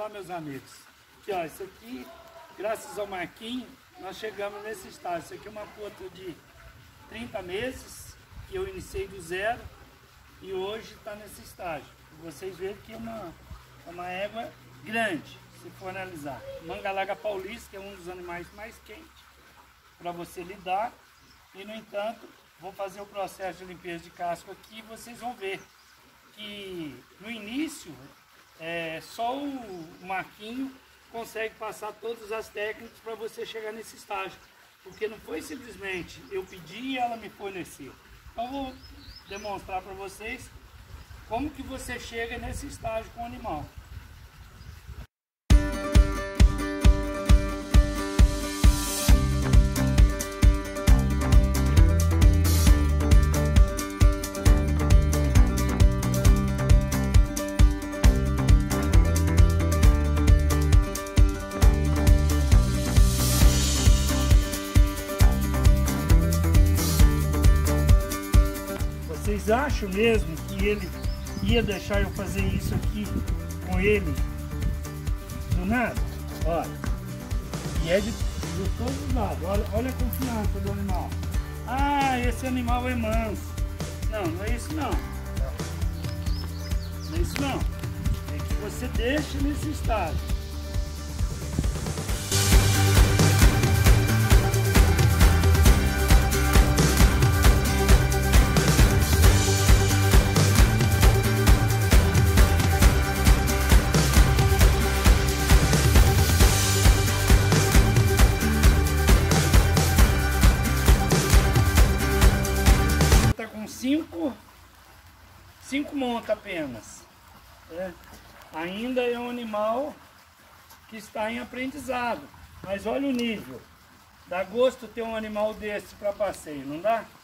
lá, meus amigos. Aqui, ó, isso aqui, graças ao Marquinhos, nós chegamos nesse estágio. Isso aqui é uma puta de 30 meses, que eu iniciei do zero e hoje está nesse estágio. Vocês veem que é uma égua grande, se for analisar. Manga-larga paulista, que é um dos animais mais quentes para você lidar. E, no entanto, vou fazer o processo de limpeza de casco aqui e vocês vão ver que no início só o Marquinho consegue passar todas as técnicas para você chegar nesse estágio, porque não foi simplesmente eu pedir e ela me fornecer. Então vou demonstrar para vocês como que você chega nesse estágio com o animal. Vocês acham mesmo que ele ia deixar eu fazer isso aqui com ele do nada? Olha, e é de todos os lados. Olha a confiança do animal. Ah, esse animal é manso. Não, não é isso não. Não é isso não. É que você deixa nesse estado. Cinco montas apenas. Ainda é um animal que está em aprendizado. Mas olha o nível. Dá gosto ter um animal desse para passeio, não dá?